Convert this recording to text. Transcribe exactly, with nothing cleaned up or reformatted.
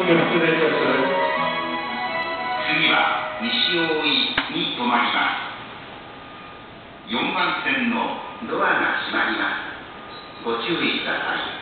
機を失礼いたします。 次は西大井に停まります。よんばん線のドアが閉まります。ご注意ください。